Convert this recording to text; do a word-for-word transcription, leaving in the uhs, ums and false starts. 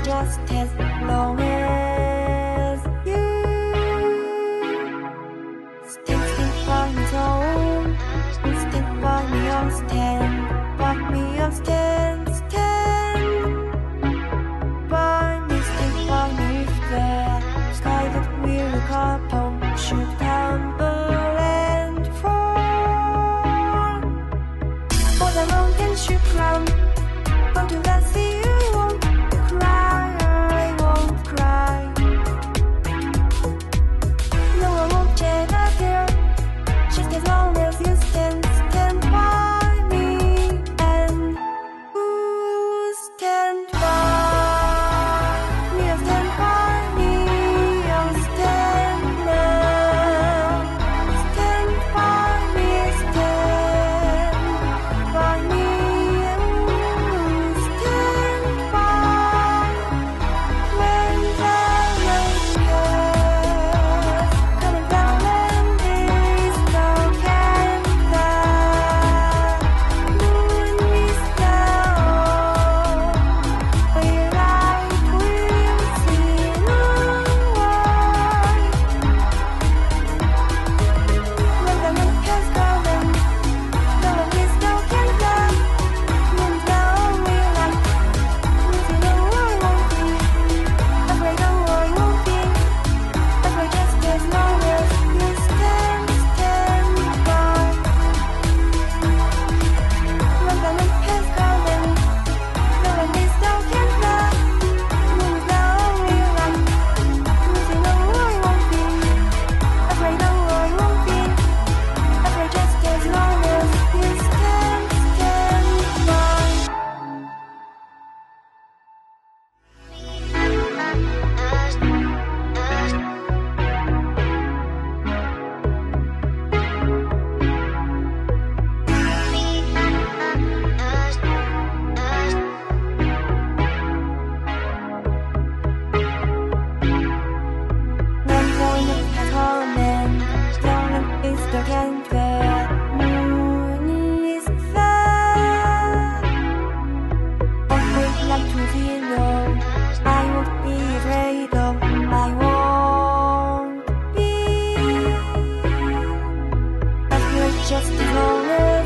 just as long as you stand, stand by me, don't stand by me, I'll stand by me, I'll stand, stand by me, stand by me. If the sky that we look upon should tumble and fall, or the mountain should crumble to the sea, you won't cry, I won't cry. No, I won't shed a tear, just as long as you stand, stand by me, and ooh, stand by me, oh, stand by me, oh, stand now, stand by me, stand by me, and ooh, stand by when the rain comes, coming down and it's dark and the moon is down, where I will see no one. When the moon has gone and the one is dark and the moon is down, we're like, you know I won't be afraid, no I won't be afraid, just as long as you stand, stand by. When the moon has gone and the one is dark and the moon is down, we're like, you know I won't be afraid, no I won't be afraid, just as long as you stand, stand by. One point has gone and down is dark and the moon is there. I would like to be known, I won't be afraid of, I won't be afraid, just as long as